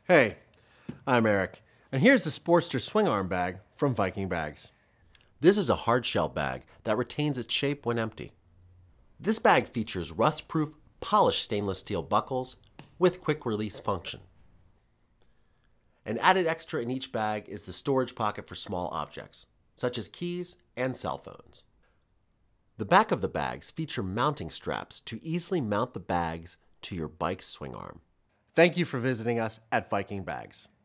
Hey, I'm Eric, and here's the Sportster swing arm bag from Viking Bags. This is a hard shell bag that retains its shape when empty. This bag features rust-proof, polished stainless steel buckles with quick release function. An added extra in each bag is the storage pocket for small objects, such as keys and cell phones. The back of the bags feature mounting straps to easily mount the bags to your bike's swing arm. Thank you for visiting us at Viking Bags.